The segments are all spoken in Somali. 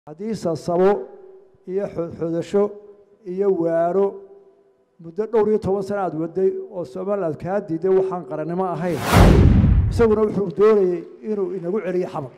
haddii sasabo iyo xodxodasho iyo waaro muddo dhowr iyo 10 sano aad waday oo Soomaaliland ka diiday waxaan qarannimo ahayn isaguna wuxuu doonayay inuu inagu celiyo xabad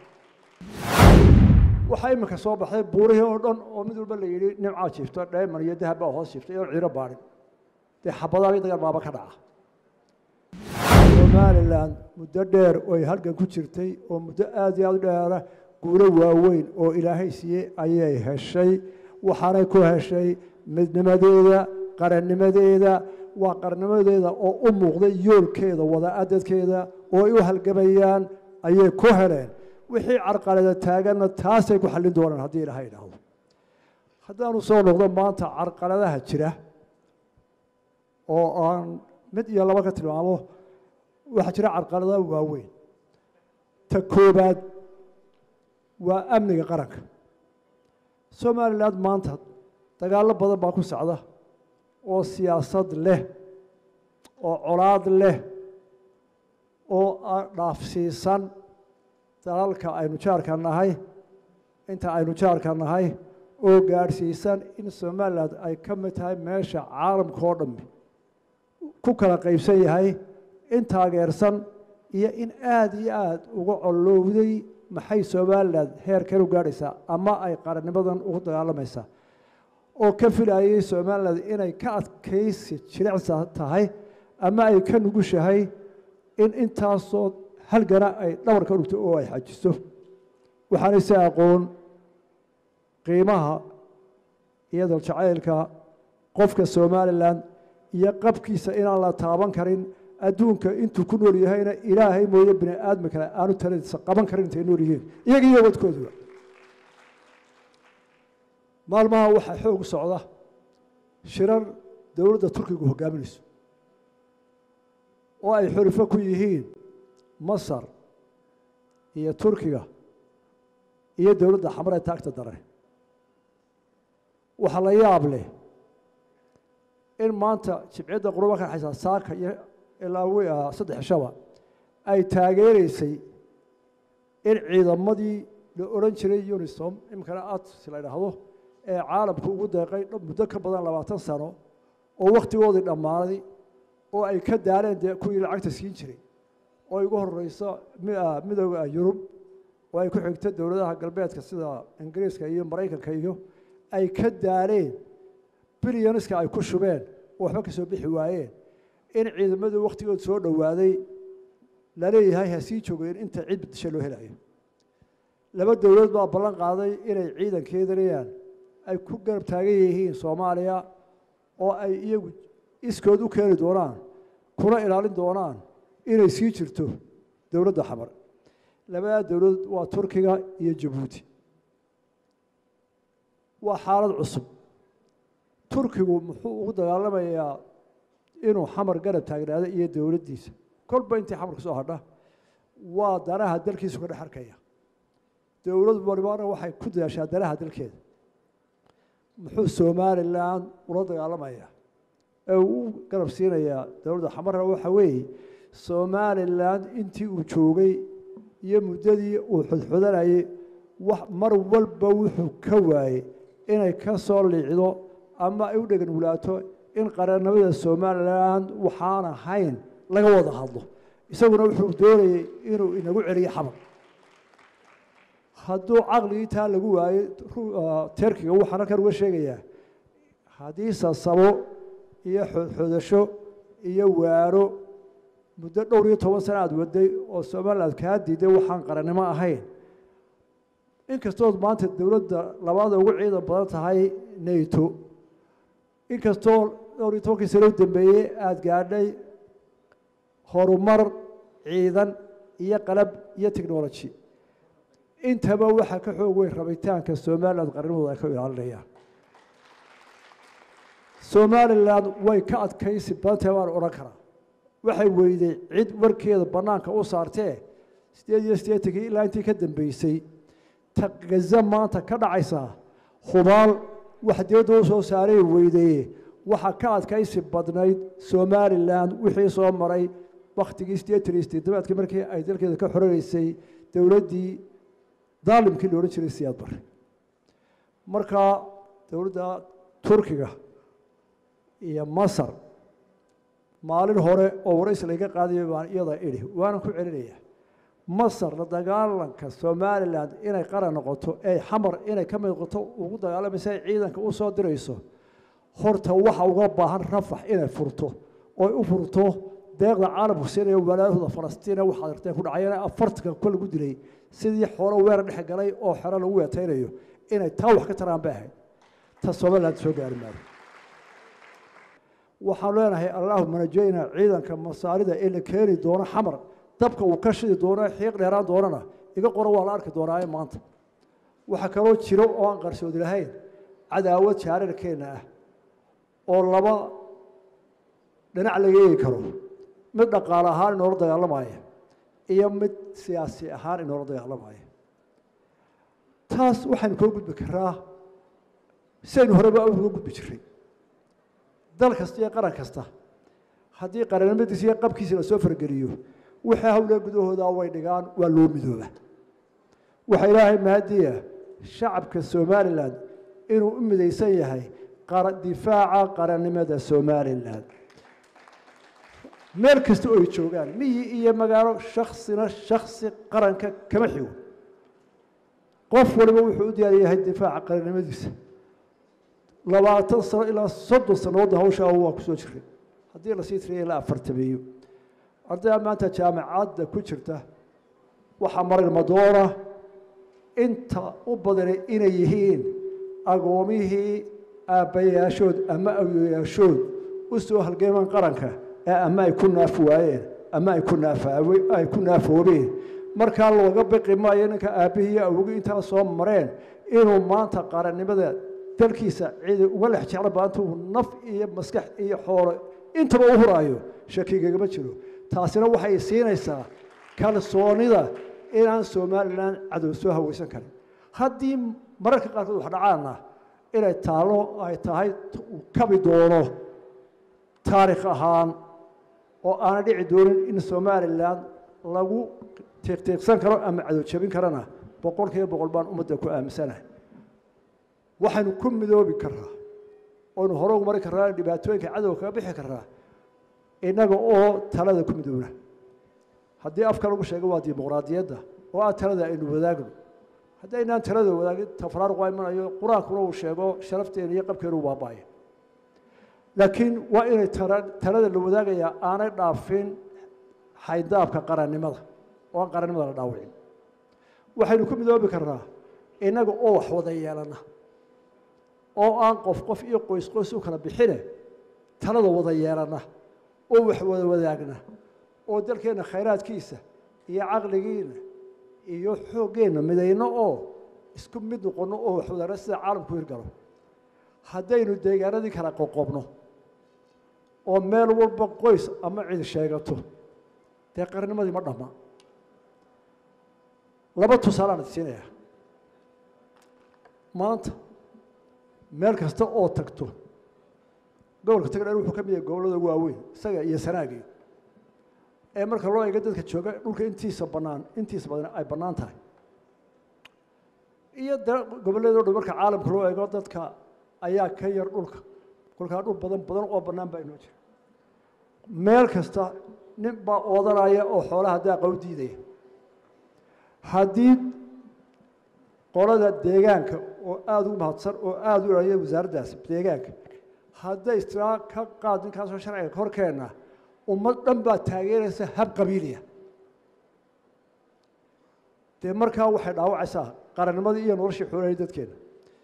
waxa imika soo baxay buurihii oo dhan oo mid walba la yiri nimca jiifto dheeman iyo dahab oo hoos jiifto iyo ciiro baarin xabadaha dagaal baaba ka dhaca Soomaaliland muddo dheer oo ay halkan ku jirtay oo muddo aad iyo aad dheer guulo waaweyn oo Ilaahay siiyay ayay heshay waxaanay ku heshay midnimadeeda qarannimadeeda waa qarannimadeeda oo u muuqday yoolkeeda wada adadkeeda oo ay u halgamayaan ayay ku heleen wixii carqalada taagana taasay ku xallin doonaan haddii Ilaahay dhaho haddaanu soo noqdo maanta carqaladaha jira oo aan mid iyo laba ka tilmaamo waxa jira carqalada waaweyn ta koobaad waa amniga qaranka Soomaaliland maanta dagaalo badan baa ku socda oo siyaasad leh oo colaad leh oo dhaafsiisan dalalka aynu jaarka nahay inta aynu jaarka nahay oo gaarsiisan in Soomaaliland ay ka mid tahay meesha caalamka oo dhan ku kala qaybsan yahay in taageersan iyo in aad iyo aad uga colowday maxay Soomaaliland heerkan u gaaraysaa ama ay qarannimadan ugu dagaalamaysaa oo ka filayay Soomaaliland inay ka adkaysi jilicsan tahay ama ay ka nugushahay in intaasoo halgana ay dhabar ka dhigto oo ay xajiso waxaan is aqoon qiimaha iyo jacaylka qofka Soomaaliland iyo qabkiisa inaan la taaban karin adduunka intuu ku nool yahayna Ilaahay mooye bini aadam kale aanu taladiisa qaban karin intay nool yihiin iyaga iyo wadkooda maalmaha waxa xoog socda shirar dawladda Turkiga hogaaminayso oo ay xulufo ku yihiin Masar iyo Turkiga iyo dawladda xamar ee taagta daray waxa la yaab leh in maanta jibcida quruba ka xaysa saaka iyo ilaa way saddex shaba ay taageereysay in ciidamadii la oran jiray UNISOM imkana aad si la yiraahdo ee caalamku ugu deeqay muddo ka badan 20 sano oo waqtigoodii dhamaaday oo ay ka daareen kuwii lacagta siin jiray oo ay ugu horeyso midowga Yurub oo ay ku xigtay dawladaha galbeedka sida Ingiriiska iyo Mareykanka iyo ay ka daareen bilyanska ay ku shubeen oo waxba ka soo bixi waayeen in ciidamadu waqtigood soo dhawaaday la leeyahay ha sii joogeen inta cid bedesho loo helayo laba dawlad baa ballan qaaday inay ciidankeedana ay ku garab taagan yihiin Soomaaliya oo ay iyagu iskood u keeni doonaan kuna ilaalin doonaan inay sii jirto dawladda xamar labada dawlad waa Turkiga iyo Djibouti waa xaalad cusub Turkigu muxuu ugu dagaalamayaa inuu xamar garab taagnaado iyo dawladdiisa kolba intii xamar soo hadha waa danaha dalkiisa ka dhaxarkaya dawlad walbaana waxay ku daashaa danaha dalkeeda muxuu Soomaaliland ula dagaalamayaa ee uu garab siinayaa dawladda xamar waxa weeye Soomaaliland intii uu joogay iyo muddadii uu xudxudanayay wax mar walba wuxuu ka waayay inay ka soo liicdo ama ay u dhagan wulaato in qarannimada Soomaaliland waxaan ahayn laga wada hadlo isaguna wuxuu doonayay inuu inagu celiyo xabad hadduu caqligii taa lagu waayay Turkiga waxaan halkan uga sheegayaa haddii sasabo iyo xodxodasho iyo waaro muddo dhowr iyo 10 sano aad waday oo Soomaaliland ka diiday waxaan qarannimo ahayn inkastoo maanta dawladda labada ugu ciidan badan tahay NATO inkastoo dhowr iyo 10 sano dambeeyay aad gaadhay horumar ciidan iyo qalab iyo technology intaba waxa ka xoog weyn rabitaanka Soomaaliland qarannimada ay ka ilaalinayaan Soomaaliland way ka adkaysi badan waan oran karaa waxay weyday cid warkeeda banaanka u saartay 88 ilaa intii ka dambeysay taqaza maanta ka dhacaysa hubaal wax dawladda soo saaray weyday waxa ka adkaysi badnayd Soomaaliland wixii soo maray waqtigii 88 markii ay dalkeeda ka xoreysay dawladdii daalimkii loo jiray siyaad bar markaa dowladda turkiga iyo masar maalin hore oo warays laga qaadayo baan iyada idhi waanan ku celinaya masar la dagaalanka somaliland inay qaran noqoto ee xamar inay ka mid noqoto ugu dagaalamaysa ciidanka u soo dirayso horta waxa uga baahan rafax inay furto oo u furto deeqda caalamku siinaya walaalahooda Falastiin waxa artay ku dhacayna afartanka kul lagu dilay sidii xoolo weerar dhex galay oo xero lagu weetaynayo inay taa wax ka taraan baahay ta Soomaaliland soo gaarmay waxaan leenahay Allahumma najayna ciidanka masaarida ee la keeni doona xamar dabka uu ka shidi doona xiiq dheeraan doonana iga qoro waa la arki doonaa maanta waxa kaloo jiro oo aan qarsoodi lahayn cadaawad jaararkeena ah oo laba dhinac laga yeeli karo mid dhaqaale ahaan inoo dagaalamaya iyo mid siyaasi ahaan inoo dagaalamaya taas waxaan ku gudbi karaa sidii horeba ugu gudbi jiray dal kasta iyo qaran kasta haddii qaranimadiisa iyo qabkiisa la soo fargeliyo waxa hawla gudahooda way dhigaan waa loo midooba waxa ilaahay maadiya shacabka Soomaaliland inuu u midaysan yahay difaaca qarannimada Soomaaliland meel kasta oo ay joogaan miyi iyo magaalo shakhsi qaranka kama xigo qof waliba wuxuu u diyaar yahay difaaca qarannimadiisa 20 sano ilaa 30 sano hawsha waa ku soo jiray haddii la sii tiriyay ilaa 40 arday maanta jaamacadda ku jirta waxa maray madoora inta u badan inay yihiin agoomihii aabayaashood ama awooyaashood u soo halgeeman qaranka ama ay ku naafwaayeen ama ay ku naafoobeen marka looga baqi maayo ninka aabihii awoogi inta soo mareen inuu maanta qarannimada dalkiisa cid uga lex jecel baantu naf iyo maskax iyo xoolo intaba u huraayo shakiga ma jiro taasina waxay siinaysaa kalsoonida inaan Soomaaliland cadow soo hawaysan karin haddii mararka qaarkood wax dhacaana inay taalo ay tahay kabi doono taariikh ahaan oo aan dhici doonin in Soomaaliland lagu tiiqtiiqsan karo ama cadow jabin karana boqol baan ummadda ku aaminsanahay waxaanu ku midoobi karaa oo hore u mari karaa dhibaatooyinka cadowga ka bixi karaa inaga oo talada ku midoobna haddii afka lagu sheego waa dimuqraadiyadda oo aan talada aynu wadaagno haddii aynaan talada wadaagin tafraaruq waa imanayo quraankuna uu sheego sharafteena iyo qabkeenu waa baaya laakiin waa inay talada la wadaagayaa aanay dhaafin xaydaabka qarannimada oo aan qarannimada la dhaawicin waxaynu ku midoobi karnaa inaga oo wax wada yeelana oo aan qof iyo qoys u kala bixine talada wada yeelana oo wax wada wadaagna oo dalkeena khayraadkiisa iyo caqligiina iyo xooggeena midayno oo isku mid noqono oo wax wada sida caalamku hirgalo haddaynu deegaanadii kala qoqobno oo meel walba qoys ama cid sheegato dee qarannimadii ma dhama laba tusaale aan siinaya maanta meel kasta oo tagto gobolka Tagdheer wuxuu ka mid yahay gobolada waaweyn isaga iyo Sanaagi ee marka loo eego dadka jooga dhulka intiisa badan ay banaan tahay iyo gobolada marka caalamka loo eego dadka ayaa ka yar dhulka kolka dhul badan oo banaan baa inoo jira meel kasta nin baa oodanaya oo xoolaha daaqa u diidaya haddii qolada deegaanka oo aad u mahadsan oo aad u ilaaliyay wasaaraddaas deegaanka hadday israa ka qaadin kaasoo sharciga horkeena ummad dhan baa taageeraysa hab qabiiliya dee markaa waxay dhaawacaysaa qarannimadii iyo noloshii xoolahay dadkeena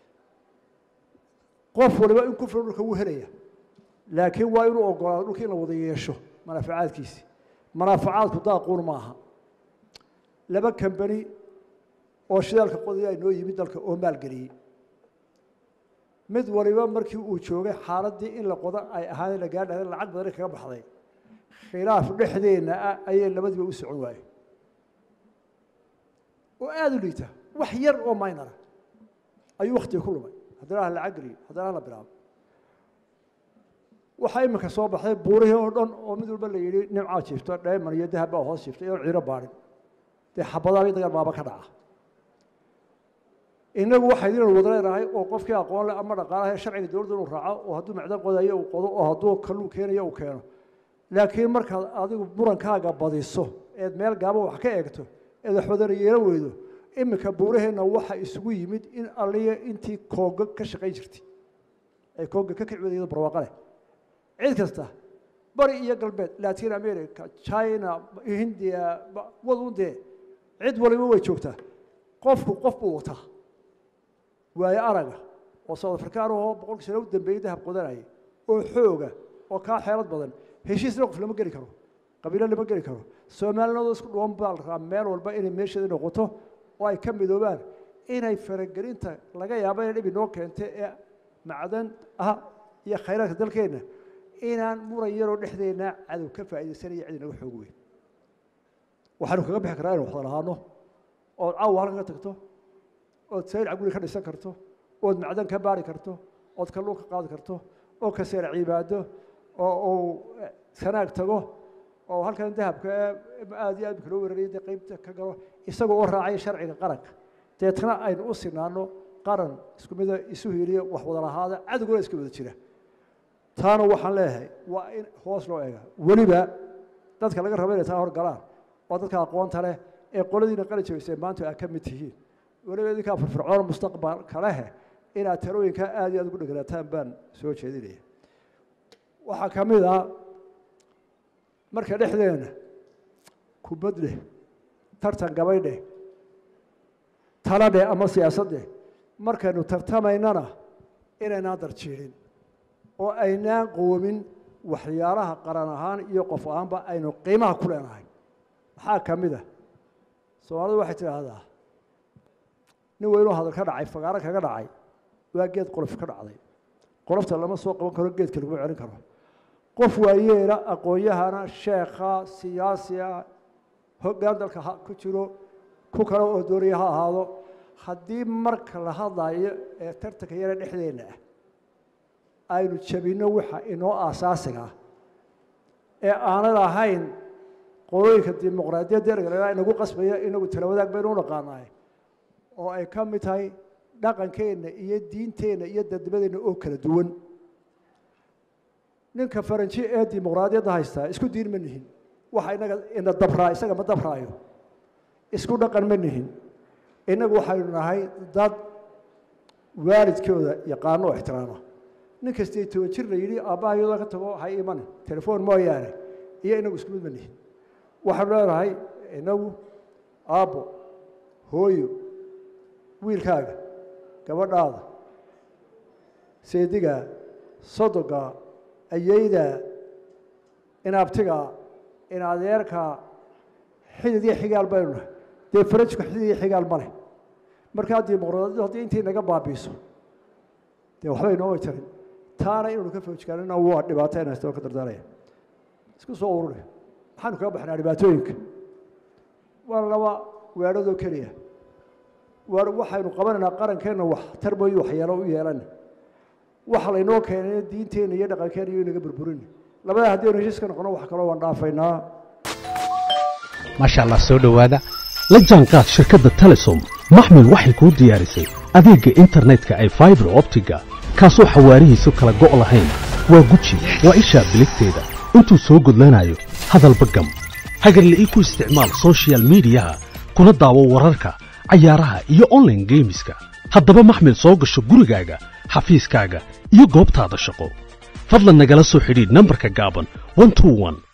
qof waliba in ku filan dhulka wuu helaya laakiin waa inuu ogolaado dhulka in la wada yeesho manaafacaadkiisi manaafacaadku daaquun maaha laba kambani oo shidaalka qodaya ay noo yimid dalka oo maalgeliyey mid waliba markii uu joogay xaaladii in la qodo ay ahayd la gaadhay lacag badan kaga baxday khilaaf dhexdeena ayay labadiiba u socon waayeen oo aad u liita wax yar oo minor ayuu waqti ku lumay haddana lacag geliyo haddana la bilaabo waxa imika soo baxday buurihii oo dhan oo mid walba la yiri nimca jiifto dheeman iyo dahab baa hoos jiiftay oo ciiro baarin dee xabadaha dagaal baaba ka dhaca inagu waxay wada leedahay oo qofkii aqoon leh ama dhaqaalaha sharciga dawladda uu raaco oo hadduu macdan qodayo uu qodo oo hadduu kalluun keenayo uu keeno laakiin markaad adigu murankaaga badiso eed meel gaaban wax ka eegto eed waxwadana yeelan weydo iminka buuraheena waxa isugu yimid in alliya intii kooga ka shaqayn jirtay ay kooga ka kicwadaydo barwaaqo leh cid kasta bari iyo galbeed Latin America China India wadunde cid waliba way joogtaa qofku wata waayo araga oo South Africa oo 100 sano u dambeeyay dahab qodanay oo xooga oo ka xeelad badan heshiisna qof lama geli karo qabiilo lama geli karo Soomaaliland isku dhuwan baa meel walba inay meesha noqoto oo ay ka midoobaan inay faragelinta laga yaabo in dhib inoo keentay ee macdan iyo khayraadka dalkeena inaan muran yar oo dhexdeena cadow ka faa'iideysanaya cid inaga xoog weyn waxaanu kaga bixi karaa inuu wax lahaano oo caawa ka tagto oo sayr guri ka dhisan karto oo macdan ka baari karto oo kalluun ka qaadi karto oo ka seer cibaado oo sanaag tago oo halkan dahabka aad iyo aad kala weerarayay qaybta ka galo isagoo raacay sharciga qaranka deetana aynu u sinaano qaran isku mid ah isu heliyo wax wada lahaada cadowga iska wada jira taana waxaan leeyahay waa in hoos loo eega waliba dadka laga rabo inay taa hor galaan oo dadka aqoonta leh ee qoladiina qalin jabisay maanta ay ka mid yihiin waliba idinka firfircoon mustaqbal kale inaad talooyinka aad iyo aad ugu dhagalataan baan soo jeedinaya waxa kamid ah marka dhexdeena kubad leh tartan gabaydhe talade ama siyaasadde markaynu tartamaynana inayna darjiirin oo aynaan qoomin waxyaalaha qaran ahaan iyo qof ahaanba aynu qiimaha ku leenahay maxaa kamid ah Soomaalidu waxay tiraahdaa nin weyn oo hadal ka dhacay fagaara kaga dhacay waa geed qolof ka dhacday qolofta lama soo qaban karo geedka lagu celin karo qof waayeela aqoonyahana sheekha siyaasiga hoggaan dalka ku jiro ku kale oo dooriya ha ahaado haddii marka la hadlayo ee tartanka yara dhexdeena aynu jabino waxa inoo aasaasiga ee aanad ahayn qooyinka dimuqraadiyadda ergalaha inagu qasbaya inagu tala wadaag baynu u dhaqaanaay oo ay ka mid tahay dhaqankeena iyo diinteena iyo dadnimadeena oo kala duwan ninka faranji ee dimuqraadiyadda haysta isku diin ma nihin waxa ina dabraa isaga ma dabraayo isku dhaqan ma nihin inagu waxaynu nahay dad waalidkooda yaqaano oo ixtiraama nin kasta toojir la yiri aabahayooda ka tago hay iman telefoon mooyaane iyo inagu isku mid ma nihin waxaan leeyahay inagu aabo hooyo wiilkaaga gabadhaada seediga sodoga ayayda inaabtiga in adeerka xididii xigaal baynu dee farajku xididii xigaal ma leh markaa dimuqraadiyaddu haddii intii naga baabiiso dee waxbay noo tarin taana inaynu ka foojkaanina waa dhibaato inaysto ka dardaaraya isku soo ururi maxaanu kaga baxnaa dhibaatooyinka waa laba weedhadoo keliya waxaynu qabanaynaa qarankeenna wax tarboy waxyeelo u yeelan waxa laynoo keenay diinteena iyo dhaqankeena iyo inaga burburin labada haddii heshiiska noqono wax kale waan dhaafaynaa maasha Allah soo dhawaada la jaanqaad shirkadda Telesom maxmed waxay ku diyaarisay adeegga internetka ay fiber optiga kaasoo xawaarihiisu kala go' lahayn waa guji waa isha biligteeda intuu soo gudlanayo hadalba gam hagarlii ku isticmaal social media kuna daawo wararka ciyaaraha iyo online gameska haddaba maxmed soo gasho gurigaaga xafiiskaaga iyo goobtaada shaqo fadlan nagala soo xidhiidh nambarka gaaban 121